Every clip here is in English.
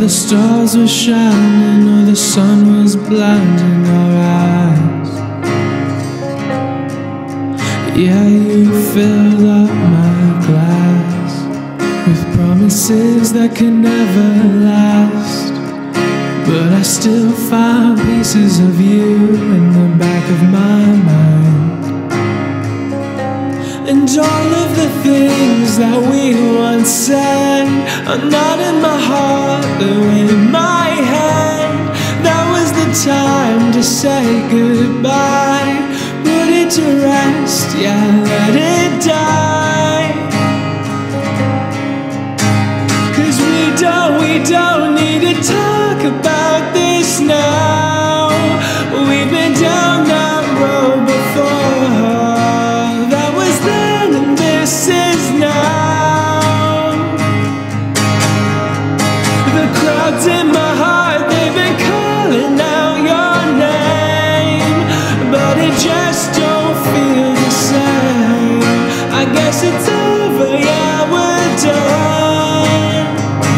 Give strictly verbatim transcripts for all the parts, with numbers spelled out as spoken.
the stars were shining or the sun was blinding our eyes. Yeah, you filled up my glass with promises that could never last, but I still find pieces of you in the back of my mind. And all of the things that we once said are not in my heart, they're in my head. That was the time to say goodbye. Put it to rest, yeah, let it die. Cause we don't, we don't need to talk about this now. We've been down that road before. That was then and this is now. The crowds in my heart, they've been calling out your name, but it just don't feel the same. I guess it's over, yeah, we're done.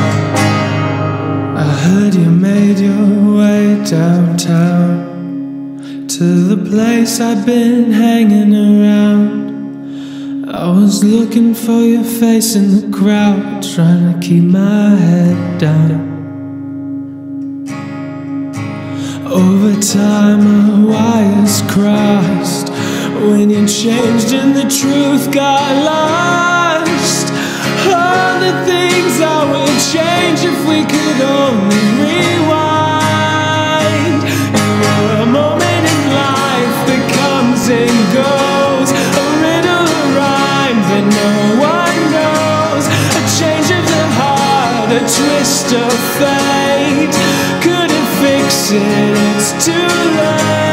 I heard you made your way downtown to the place I'd been hanging around. I was looking for your face in the crowd, trying to keep my head down. Over time our wires crossed when you changed and the truth got lost. All the things I would change if we could only rewind. You were a moment in life that comes and goes, a riddle, a rhyme that no one knows, a change of the heart, a twist of fate. Couldn't fix it, it's too late.